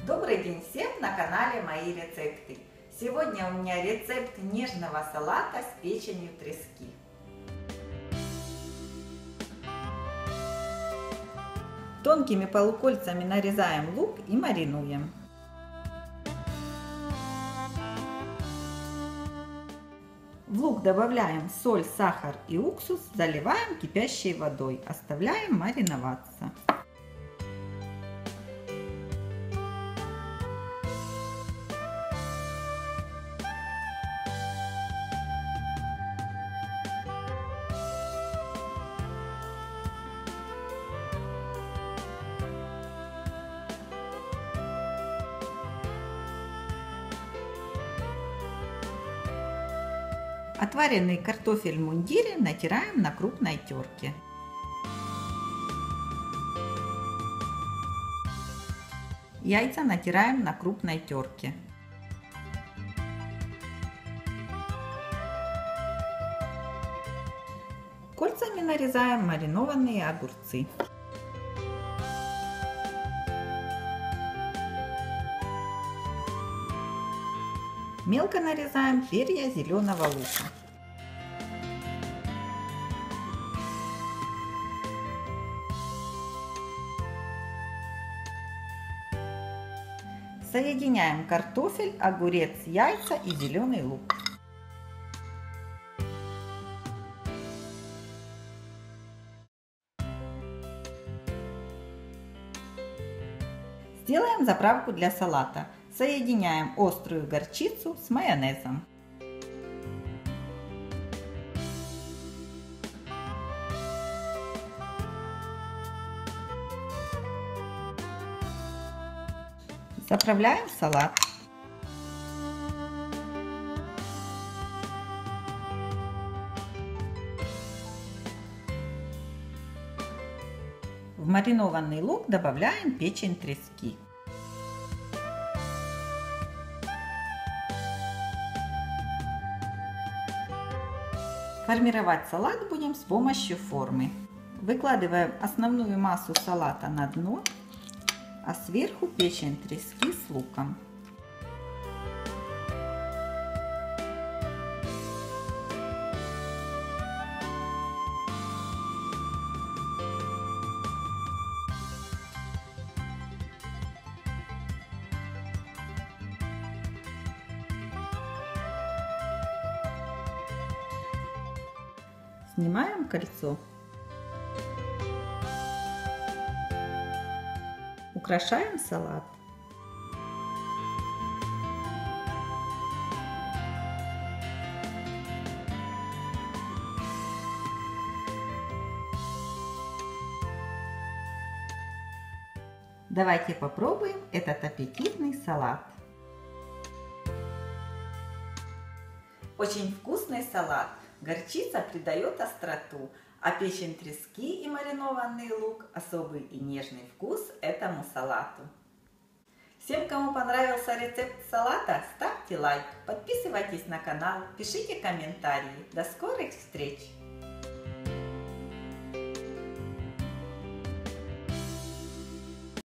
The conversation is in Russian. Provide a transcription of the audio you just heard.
Добрый день всем на канале Мои рецепты. Сегодня у меня рецепт нежного салата с печенью трески. Тонкими полукольцами нарезаем лук и маринуем. В лук добавляем соль, сахар и уксус, заливаем кипящей водой, оставляем мариноваться. Отваренный картофель в мундире натираем на крупной терке. Яйца натираем на крупной терке. Кольцами нарезаем маринованные огурцы. Мелко нарезаем перья зеленого лука. Соединяем картофель, огурец, яйца и зеленый лук. Сделаем заправку для салата. Соединяем острую горчицу с майонезом. Заправляем салат. В маринованный лук добавляем печень трески. Формировать салат будем с помощью формы. Выкладываем основную массу салата на дно, а сверху печень трески с луком. Снимаем кольцо. Украшаем салат. Давайте попробуем этот аппетитный салат. Очень вкусный салат. Горчица придает остроту, а печень трески и маринованный лук – особый и нежный вкус этому салату. Всем, кому понравился рецепт салата, ставьте лайк, подписывайтесь на канал, пишите комментарии. До скорых встреч!